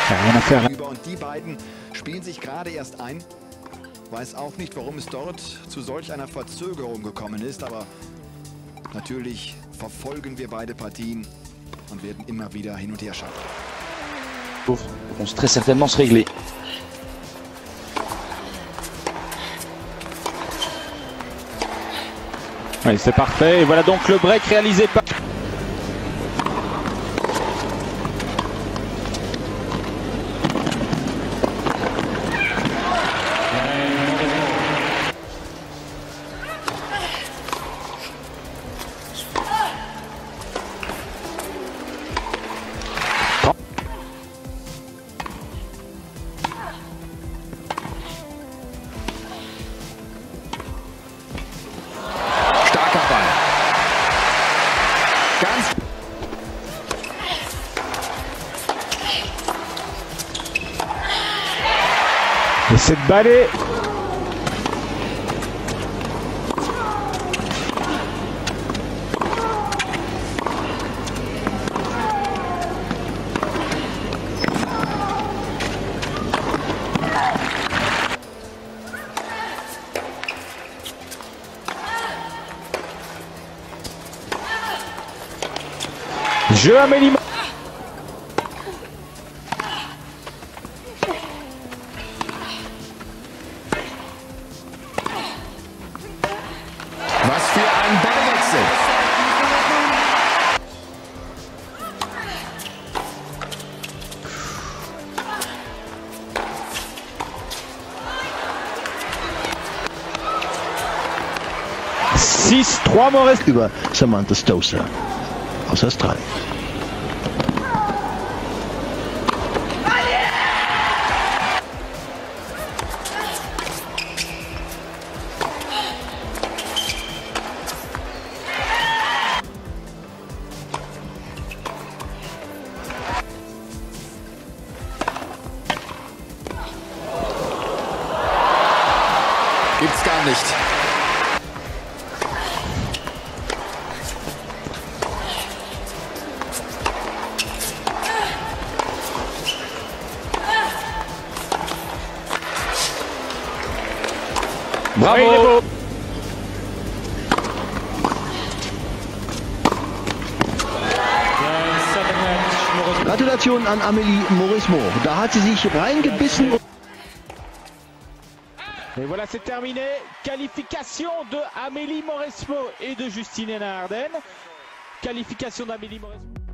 Rien à faire. Und die beiden spielen sich gerade erst ein. Weiß auch nicht, warum es dort zu solch einer Verzögerung gekommen ist, aber natürlich verfolgen wir beide Partien und werden immer wieder hin und her schalten. Vont très certainement se régler. Oui, c'est parfait. Et voilà donc le break réalisé par... Et cette balle est... Jeu Amélie. Was für ein Ballwechsel! Six, 3 Morris über Samantha Stosur aus Australien. Gibt's gar nicht. Bravo. Gratulation an Amélie Mauresmo. Da hat sie sich reingebissen. Et voilà, c'est terminé. Qualification de Amélie Mauresmo et de Justine Hénin-Ardenne. Qualification d'Amélie Mauresmo.